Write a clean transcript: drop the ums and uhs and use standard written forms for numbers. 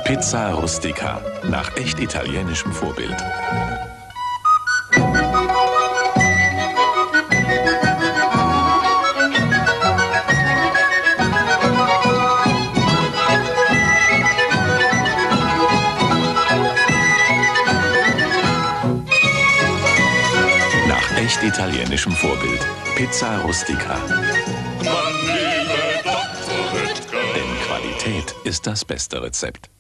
Pizza Rustica, nach echt italienischem Vorbild. Nach echt italienischem Vorbild. Pizza Rustica. Man liebe Dr. Oetker. Denn Qualität ist das beste Rezept.